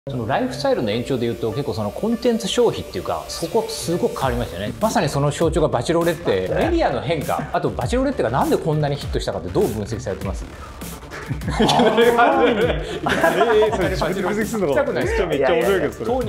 そのライフスタイルの延長でいうと結構そのコンテンツ消費っていうかそこすごく変わりましたよね。まさにその象徴がバチェロレッテ、メディアの変化、あとバチェロレッテがなんでこんなにヒットしたかってどう分析されてます？ それ分析するのがめっちゃ面白いけど、それ。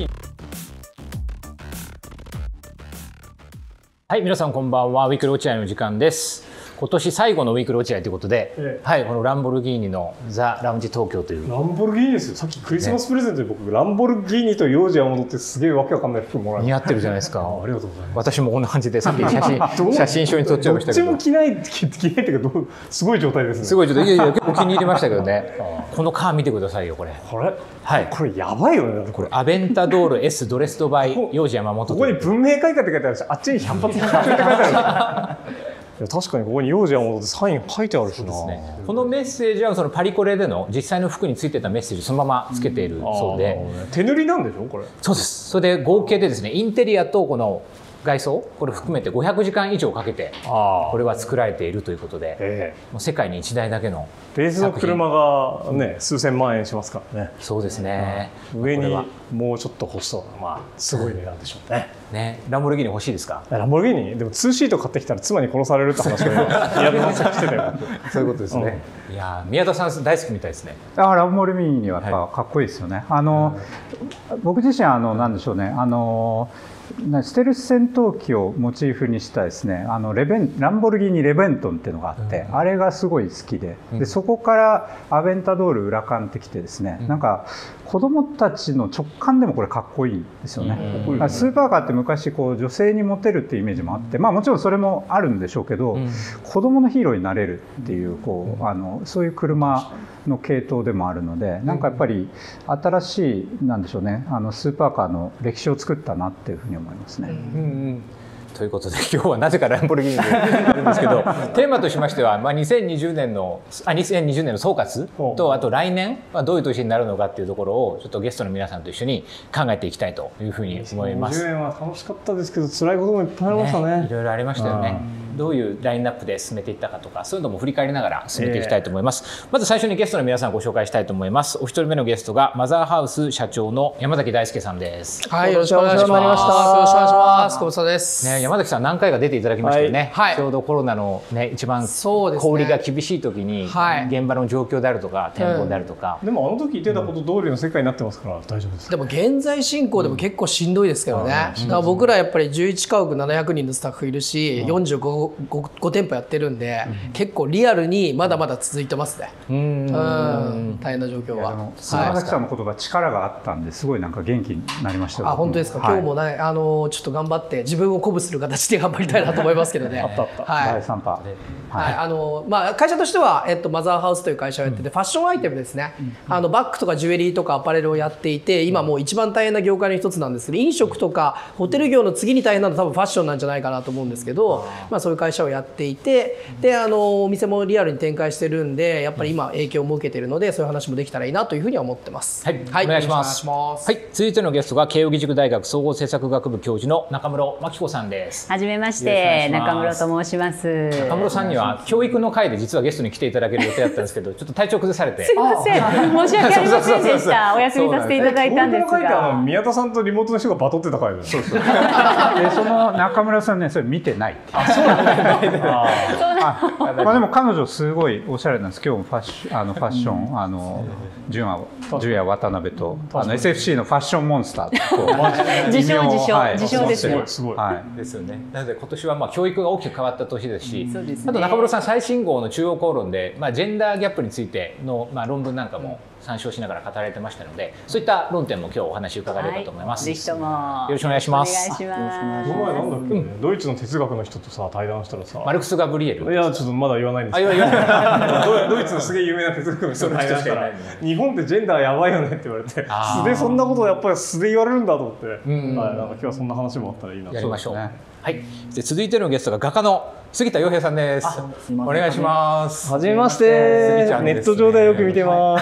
はい、皆さんこんばんは。ウィークリー落合の時間です。今年最後のウィークリー落合ということで、はい、このランボルギーニのザ・ラウンジ東京という。 ランボルギーニですよ。さっきクリスマスプレゼントで僕、ランボルギーニと幼児は戻ってすげえわけわかんない服もらって。 似合ってるじゃないですか。 ありがとうございます。 私もこんな感じでさっき写真書に撮っちゃいましたけど。 どっちも着ないっていうかすごい状態ですね。 すごい状態。いやいや結構気に入りましたけどね。このカー見てくださいよこれ。はい。 これやばいよね。 これアベンタドール S ドレスドバイ幼児山本。 ここに文明開化って書いてあるし、あっちに百発百中って書いてある。いや確かにここに幼児山本ってサイン書いてあるしな。 このメッセージはそのパリコレでの実際の服についてたメッセージそのままつけているそうで、 手塗りなんでしょこれ。 そうです。それで合計でですね、インテリアとこの外装これ含めて500時間以上かけてこれは作られているということで、もう世界に1台だけのベースの車がね数千万円しますからね。 そうですね。 上にもうちょっと欲しそうな、まあすごい値段でしょうね。 ね、ランボルギーニ欲しいですか？ ランボルギーニでも2シート買ってきたら妻に殺されるって話を宮田さんしてたよ。 そういうことですね。いや宮田さん大好きみたいですね。 ランボルギーニはかっこいいですよね。僕自身なんでしょうね。ステルス戦闘機をモチーフにしたですね、ランボルギーニレベントンっていうのがあって、あれがすごい好きで、そこからアベンタドール裏カンってきてですね、なんか子供たちの直感でもこれかっこいいですよね。スーパーカーって昔こう女性にモテるっていうイメージもあって、まあもちろんそれもあるんでしょうけど、子供のヒーローになれるっていうそういう車の系統でもあるので、なんかやっぱり新しいなんでしょうね、スーパーカーの歴史を作ったなっていうふうに思いますね。 ということで今日はなぜかランボルギーニでやるんですけどテーマとしましては、2020年の総括と、あと来年どういう年になるのかっていうところをちょっとゲストの皆さんと一緒に考えていきたいというふうに思います。 20年は楽しかったですけど辛いこともいっぱいありましたね。 いろいろありましたよね。どういうラインナップで進めていったかとか、そういうのも振り返りながら進めていきたいと思います。まず最初にゲストの皆さんをご紹介したいと思います。お一人目のゲストがマザーハウス社長の山崎大輔さんです。 はい、よろしくお願いします。よろしくお願いします。ご無沙汰です。 ね、山崎さん何回か出ていただきましたよね。はい、ちょうどコロナのね一番小売が厳しい時に、現場の状況であるとか店舗であるとか。 でも言ってたこと通りの世界になってますから大丈夫です。 でも現在進行でも結構しんどいですけどね。だから僕らやっぱり11家屋700人のスタッフいるし、45店舗やってるんで、結構リアルにまだまだ続いてますね。大変な状況は。 山崎さんの言葉力があったんですごいなんか元気になりましたよ。 本当ですか。今日もねちょっと頑張って自分を鼓舞する形で頑張りたいなと思いますけどね。 第3波。 会社としてはマザーハウスという会社をやってて、ファッションアイテムですね。バッグとかジュエリーとかアパレルをやっていて、今もう一番大変な業界の一つなんですけど、飲食とかホテル業の次に大変なのは多分ファッションなんじゃないかなと思うんですけど、そういう会社をやっていて、でお店もリアルに展開してるんで、やっぱり今影響も受けてるので、そういう話もできたらいいなというふうには思ってます。 はい、お願いします。はい、続いてのゲストが慶應義塾大学総合政策学部教授の中室真紀子さんです。 はじめまして、中室と申します。 中室さんには教育の会で実はゲストに来ていただける予定だったんですけど、ちょっと体調崩されて。 すいません、申し訳ありませんでした。お休みさせていただいたんですが。 宮田さんとリモートの人がバトってた会です。 でその中村さんね、それ見てない。 そうなんだ。 でも彼女すごいおしゃれなんです。今日もファッション純也渡辺とSFC のファッションモンスター自称ですね。 すごいですよね。なので今年は教育が大きく変わった年ですし、あと中室さん最新号の中央公論でジェンダーギャップについての論文なんかも参照しながら語られてましたので、そういった論点も今日お話伺えればと思います。 ぜひともよろしくお願いします。 この前なんだっけ、ドイツの哲学の人とさ対談したらさ、 マルクス・ガブリエル。 いやちょっとまだ言わないんですけど、ドイツのすげえ有名な哲学の人と対談したら、日本ってジェンダーやばいよねって言われて、素でそんなことやっぱり素で言われるんだと思って、なんか今日はそんな話もあったらいいなと。 やりましょう。はい。で続いてのゲストが画家の杉田洋平さんです。お願いします。 はじめまして。ネット上でよく見てます。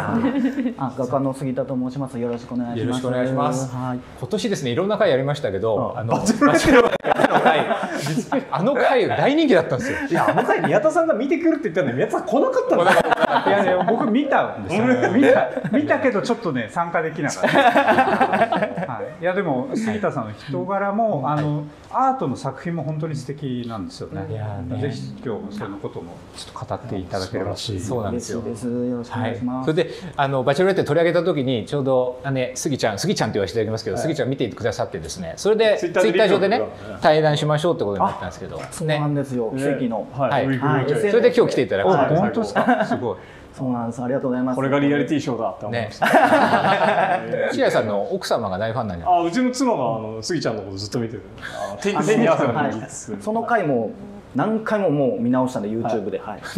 画家の杉田と申します。よろしくお願いします。 よろしくお願いします。 はい。 今年ですね、いろんな回やりましたけど、バチェロレッテの回大人気だったんですよ。 いや、回宮田さんが見てくるって言ったのに宮田さん来なかったんだ。 いやいや、僕見たんですよ。見たけどちょっとね参加できなかった。はい。いやでも杉田さんの人柄もアートの作品も本当に素敵なんですよね。ぜひ今日そのこともちょっと語っていただければ。 そうなんですよ。 よろしくお願いします。 それでバチェロレッテ取り上げた時にちょうどスギちゃんって言わせていただきますけど、スギちゃん見てくださってですね、それでツイッター上でね対談しましょうってことになったんですけど、 そうなんですよ。奇跡の。 はい。それで今日来ていただく。 本当ですか。すごい。 そうなんです。ありがとうございます。 これがリアリティショーだって思いました。 千谷さんの奥様が大ファンなんじゃない？ うちの妻がスギちゃんのことずっと見てる。手に合わせの技術。 その回も何回ももう見直したんで YouTube で。はい。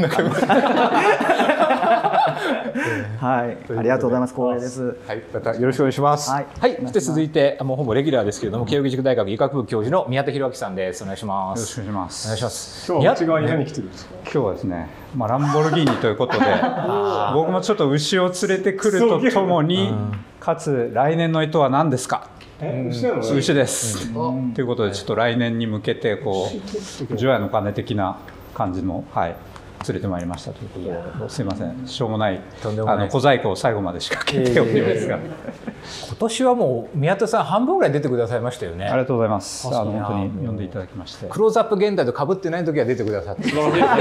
はい。ありがとうございます。光栄です。 はい。またよろしくお願いします。はい。そして続いてもうほぼレギュラーですけれども、慶應義塾大学医学部教授の宮田裕明さんです。お願いします。 よろしくお願いします。 お願いします。 今日は内側に何来てるんですか？ 今日はですね、ランボルギーニということで、僕もちょっと牛を連れてくるとともに、かつ来年の干支は何ですか？牛です。ということでちょっと来年に向けて除夜の鐘的な感じの連れてまいりましたということで、すいません、しょうもない小細工を最後まで仕掛けておりますが、 今年はもう宮田さん半分ぐらい出てくださいましたよね。 ありがとうございます。本当に呼んでいただきまして、 クローズアップ現代と被ってない時は出てくださって。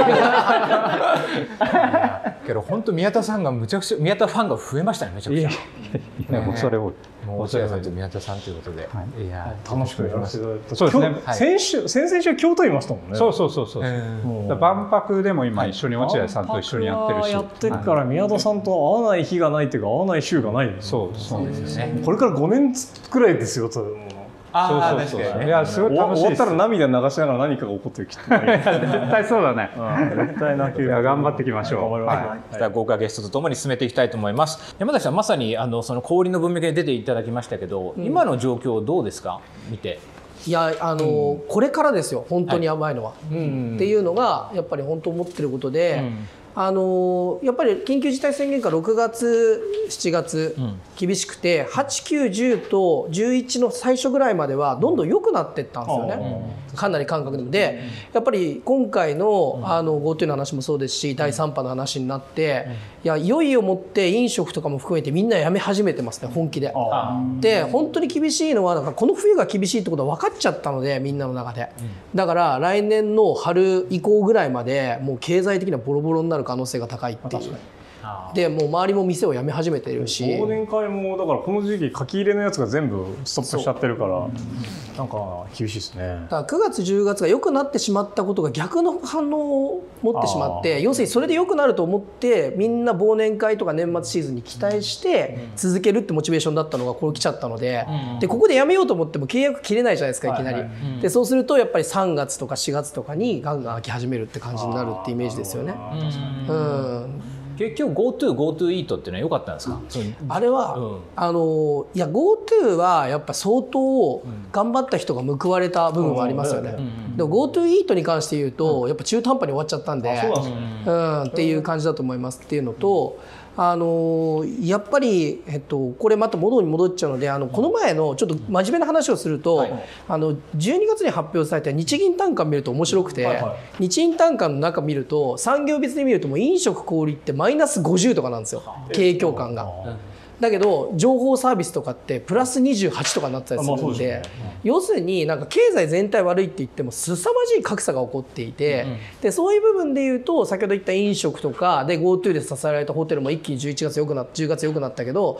けど本当宮田さんがむちゃくちゃ宮田ファンが増えましたね、めちゃくちゃ。 それを落合さんと宮田さんということで、いや楽しくやらせていただいて。 そうですね。 先々週京都いましたもんね。 そう。万博でも今一緒に落合さんと一緒にやってるし。 やってるから宮田さんと会わない日がないっていうか会わない週がない。 そうですね。 これから5年くらいですよ。 そう。いやすごい楽しい。 終わったら涙流しながら何かが起こってるきっと。 絶対そうだね。 絶対泣ける。 頑張っていきましょう。 豪華ゲストとともに進めていきたいと思います。山崎さん、まさにその氷の文脈に出ていただきましたけど、今の状況どうですか？見て。 いやこれからですよ、本当にやばいのは。っていうのがやっぱり本当思ってることで。やっぱり緊急事態宣言が6月7月厳しくて、8、9、10と11の最初ぐらいまではどんどん良くなっていったんですよね、かなり感覚でも。でやっぱり今回のGoTo の話もそうですし、第3波の話になって、いよいよもって飲食とかも含めてみんなやめ始めてますね、本気で。で本当に厳しいのはだからこの冬が厳しいってことは分かっちゃったので、みんなの中で。だから来年の春以降ぐらいまでもう経済的にはボロボロになる可能性が高いっていう。でもう周りも店を辞め始めてるし、 忘年会もだからこの時期書き入れのやつが全部ストップしちゃってるから、なんか厳しいですね。 だから9月10月が良くなってしまったことが逆の反応を持ってしまって、要するにそれで良くなると思ってみんな忘年会とか年末シーズンに期待して続けるってモチベーションだったのがこれ来ちゃったので、ここで辞めようと思っても契約切れないじゃないですか、いきなり。でそうするとやっぱり3月とか4月とかにガンガン空き始めるって感じになるってイメージですよね。 結局 GoTo イートっていうのは良かったんですか？ あれは、いや GoTo はやっぱ相当頑張った人が報われた部分はありますよね。でも GoTo イートに関して言うとやっぱ中途半端に終わっちゃったんで、っていう感じだと思いますっていうのと。やっぱり、これまた戻っちゃうので、この前のちょっと真面目な話をすると、12月に発表された日銀短観見ると面白くて、日銀短観の中見ると産業別で見るともう飲食小売ってマイナス50とかなんですよ、経営況感が。だけど情報サービスとかってプラス28とかになってたりするんで、要するになんか経済全体悪いって言っても凄まじい格差が起こっていて、でそういう部分で言うと先ほど言った飲食とかで GoTo で支えられたホテルも一気に10月良くなったけど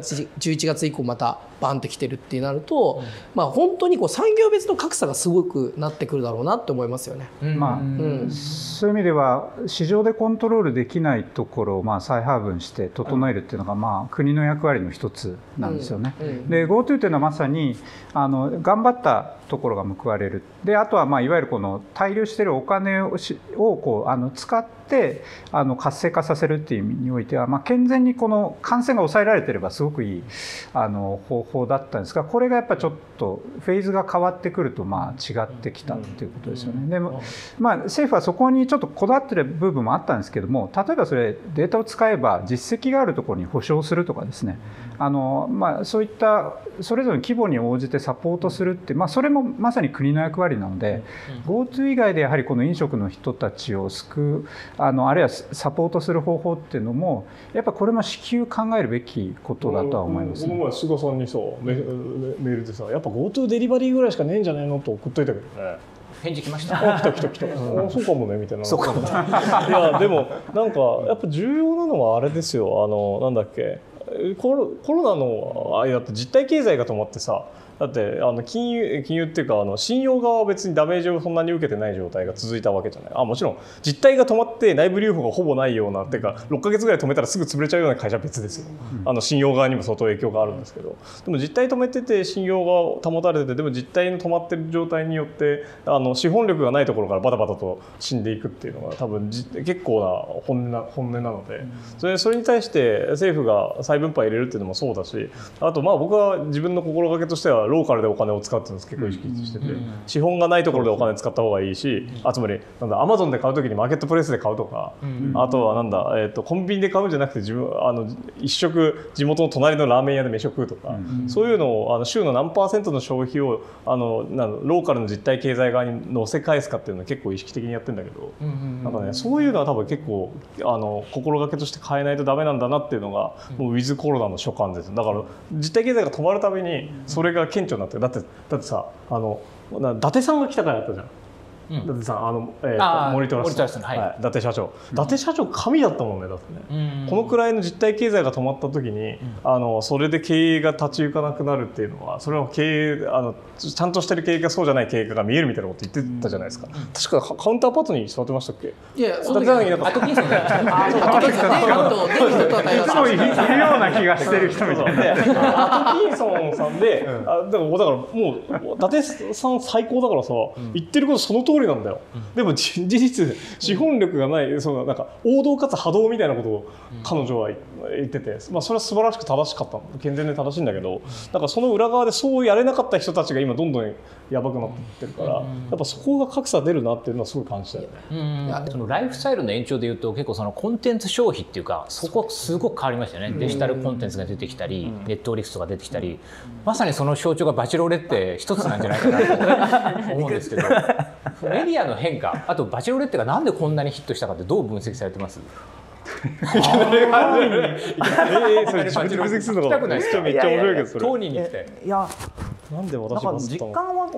11月以降またバンってきてるってなると、本当に産業別の格差がすごくなってくるだろうなって思いますよね。 そういう意味では市場でコントロールできないところを再配分して整えるっていうのが国の役割の一つなんですよね。で GoTo というのはまさに頑張ったところが報われる。であとはいわゆるこの滞留しているお金を使ってって活性化させるっていう意味においては、健全にこの感染が抑えられてればすごくいい方法だったんですが、これがやっぱちょっとフェーズが変わってくると違ってきたっていうことですよね。でも政府はそこにちょっとこだわってる部分もあったんですけども、例えばそれデータを使えば実績があるところに保証するとかですね、そういったそれぞれの規模に応じてサポートするって、それもまさに国の役割なので、GoTo 以外でやはりこの飲食の人たちを救うあるいはサポートする方法っていうのもやっぱこれも至急考えるべきことだとは思います、ね。 この前菅さんにさメールでさ、やっぱ GoTo デリバリーぐらいしかねえんじゃないのと送っといたけどね。 返事来ました。 来た。そうかもねみたいな。 そうかも。 いやでもなんかやっぱ重要なのはあれですよ。なんだっけ。コロナの間って実体経済が止まってさ、だって金融っていうか信用側は別にダメージをそんなに受けてない状態が続いたわけじゃない。もちろん実態が止まって内部留保がほぼないようなっていうか6ヶ月ぐらい止めたらすぐ潰れちゃうような会社は別ですよ。信用側にも相当影響があるんですけど、でも実態止めてて信用が保たれてて、でも実態の止まってる状態によって資本力がないところからバタバタと死んでいくっていうのが多分結構な本音なので、それに対して政府が再分配入れるっていうのもそうだし、あと僕は自分の心がけとしてはローカルでお金を使うっていうのを結構意識してて、資本がないところでお金使った方がいいし、つまりアマゾンで買うときにマーケットプレイスで買うとか、あとはコンビニで買うんじゃなくて一食地元の隣のラーメン屋で飯を食うとか、そういうのを週の何%の消費をローカルの実体経済側に乗せ返すかっていうのを結構意識的にやってるんだけど、なんかね、そういうのは多分結構心がけとして変えないとダメなんだなっていうのがもうウィズコロナの所感です。だから実体経済が止まるたびにそれが顕著になってる。だってさ伊達さんが来たからやったじゃん。伊達さんモニトラスの、伊達社長、伊達社長神だったもんね。だってね、このくらいの実体経済が止まった時にそれで経営が立ち行かなくなるっていうのは、それは経営ちゃんとしてる経営かそうじゃない経営かが見えるみたいなこと言ってたじゃないですか。確かカウンターパートに座ってましたっけ。 いや、 その時にアトキンソンがいるような気がしてる人みたいな。 アトキンソンさんで、だからもう伊達さん最高だからさ、言ってることその通りなんだよ。でも事実資本力がない、なんか王道かつ波動みたいなことを彼女は言ってて、それは素晴らしく正しかった、健全で正しいんだけど、だからその裏側でそうやれなかった人たちが今どんどんやばくなってるから、やっぱそこが格差出るなっていうのはすごい感じたよね。 そのライフスタイルの延長でいうと結構そのコンテンツ消費っていうか、そこすごく変わりましたよね。デジタルコンテンツが出てきたり、ネットフリックスとか出てきたり、まさにその象徴がバチェロレッテ一つなんじゃないかなと思うんですけど、メディアの変化、あとバチェロレッテがなんでこんなにヒットしたかってどう分析されてます？ それ自分で分析するのがめっちゃ面白いけど、それ当人に来て、 いやなんで私が実感は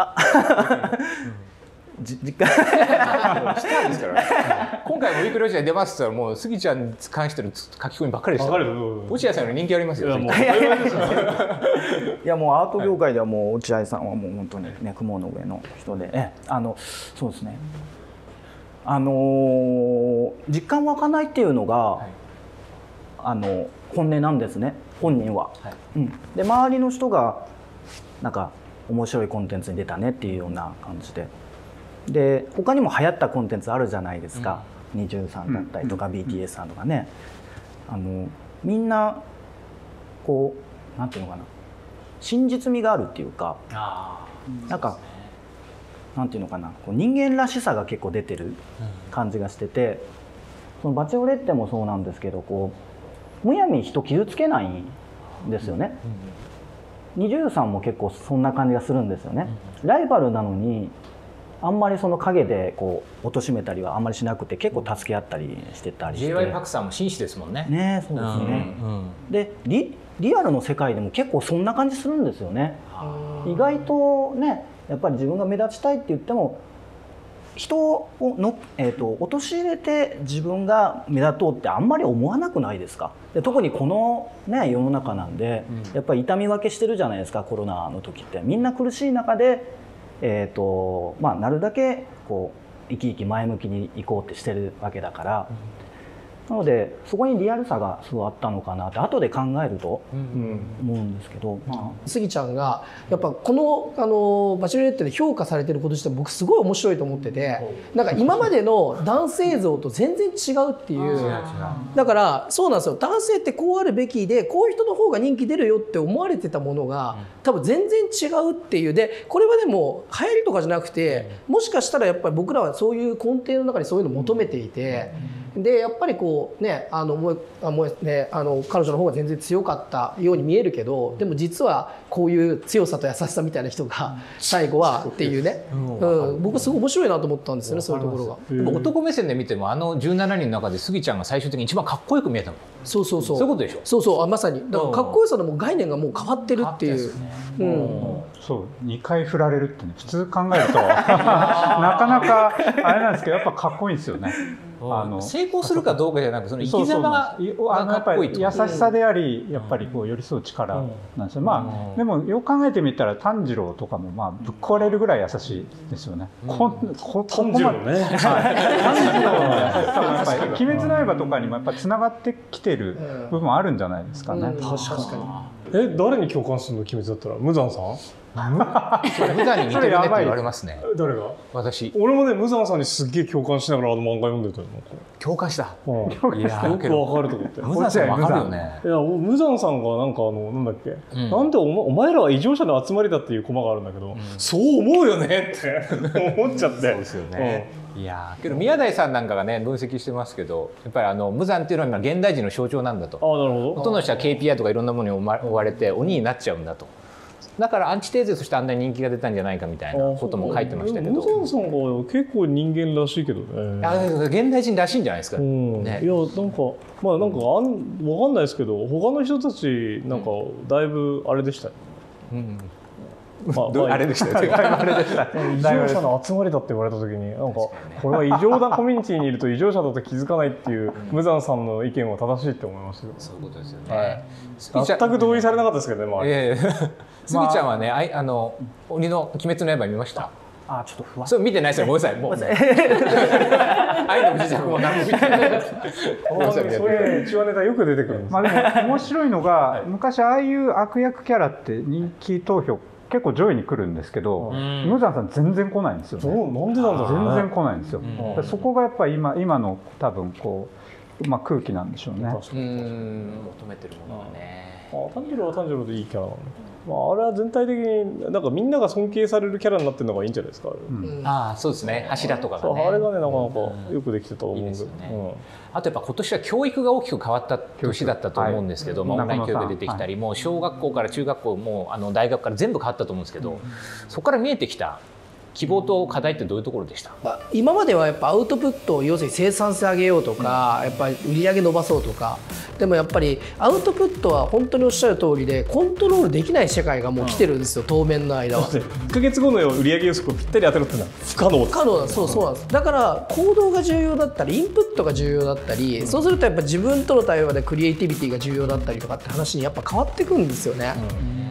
実感したんですから今回もウィークロジャー出ますって言ったらもうスギちゃんに関しての書き込みばっかりでした。落合さんの人気ありますよ。 いやもうアート業界ではもう落合さんはもう本当にね雲の上の人で、そうですね、実感湧かないっていうのが、本音なんですね、本人は。で周りの人がなんか面白いコンテンツに出たねっていうような感じで、他にも流行ったコンテンツあるじゃないですか。23だったりとか BTS さんとかね、みんなこうなんていうのかな、真実味があるっていうか、なんかなんていうのかな、こう人間らしさが結構出てる感じがしてて、そのバチェロレッテもそうなんですけど、こうむやみに人傷つけないんですよね。23も結構そんな感じがするんですよね。ライバルなのにあんまりその陰でこう貶めたりはあんまりしなくて、結構助け合ったりしてたりして、 J.Y. パクさんも紳士ですもんね。 ね、そうですね。でリアルの世界でも結構そんな感じするんですよね。意外とね、やっぱり自分が目立ちたいって言っても人を陥れて自分が目立とうってあんまり思わなくないですか。で特にこの、ね、世の中なんで、やっぱり痛み分けしてるじゃないですか。コロナの時ってみんな苦しい中で、なるだけこう生き生き前向きにいこうってしてるわけだから、 なのでそこにリアルさがすごいあったのかなって後で考えると思うんですけど、 スギちゃんがやっぱこのバチェロレッテで評価されてること自体僕すごい面白いと思ってて、なんか今までの男性像と全然違うっていう。だからそうなんですよ、男性ってこうあるべきでこういう人の方が人気出るよって思われてたものが多分全然違うっていう。でこれはでも流行りとかじゃなくて、もしかしたらやっぱり僕らはそういう根底の中にそういうのを求めていて、でやっぱりこうね彼女の方が全然強かったように見えるけど、でも実はこういう強さと優しさみたいな人が最後はっていうね、僕すごい面白いなと思ったんですよね、そういうところが。 男目線で見ても17人の中でスギちゃんが最終的に一番かっこよく見えたの。 そうそうそう、 そういうことでしょ。 そうそう、まさにだからかっこよさのもう概念がもう変わってるっていう。 そう2回振られるってね、普通考えるとなかなかあれなんですけど、やっぱかっこいいんですよね。 成功するかどうかじゃなく、その生き様がかっこいい。 優しさであり、やっぱりこう寄り添う力なんですよ。まあでもよく考えてみたら炭治郎とかもまあぶっ壊れるぐらい優しいですよね。炭治郎ね。炭治郎の優しさもやっぱり鬼滅の刃とかにもやっぱつながってきてる部分あるんじゃないですかね。 確かに。 誰に共感するの鬼滅だったら無惨さん？ 無惨に似てるねって言われますね。 誰が？ 私。 俺もね無惨さんにすっげえ共感しながら漫画読んでたよ。 共感した。 いやよくわかると思って。 無惨さんわかるよね。 いや無惨さんがなんかなんだっけ、なんでお前らは異常者の集まりだっていうコマがあるんだけど、そう思うよねって思っちゃって。そうですよね。いやけど宮台さんなんかがね分析してますけど、やっぱり無惨っていうのは今現代人の象徴なんだと。 ああなるほど。 ほとんどの人は KPI とかいろんなものに追われて鬼になっちゃうんだと。だからアンチテーゼとしてあんなに人気が出たんじゃないかみたいなことも書いてましたけど。 無惨さんが結構人間らしいけどね。 現代人らしいんじゃないですか。ね、 いやなんかまあなんかわかんないですけど、他の人たちなんかだいぶあれでしたよ。 あれでしたよ。 異常者の集まりだって言われた時になんかこれは異常なコミュニティにいると異常者だと気づかないっていう無惨さんの意見は正しいって思いましたけど。 そういうことですよね。 全く同意されなかったですけどね。 スギちゃんはね鬼の鬼滅の刃見ました？ ちょっと不安。 それ見てないですよ。ごめんなさい。もう愛の不時着も何も見てない。 そういう内輪ネタよく出てくるんです。 まあでも面白いのが昔ああいう悪役キャラって人気投票結構上位に来るんですけど、無惨さん全然来ないんですよね。 なんでなんだろうね。 全然来ないんですよ。そこがやっぱり今の多分こう空気なんでしょうね。 求めてるものはね。 炭治郎は炭治郎でいいキャラなんで。あれは全体的になんかみんなが尊敬されるキャラになってるのがいいんじゃないですか。 そうですね。柱とかがね。 あれがねなかなかよくできてたと思うんで。 あとやっぱ今年は教育が大きく変わった年だったと思うんですけども、オンライン教育が出てきたり、もう小学校から中学校も大学から全部変わったと思うんですけど、そこから見えてきた希望と課題ってどういうところでした？ 今まではやっぱアウトプットを要するに生産性上げようとか、やっぱり売り上げ伸ばそうとか、でもやっぱりアウトプットは本当におっしゃる通りでコントロールできない世界がもう来てるんですよ、当面の間は。 1ヶ月後の売上予測をぴったり当てろってのは不可能。 不可能なんです。そうなんです。だから行動が重要だったりインプットが重要だったり、そうするとやっぱ自分との対話でクリエイティビティが重要だったりとかって話にやっぱ変わってくるんですよね。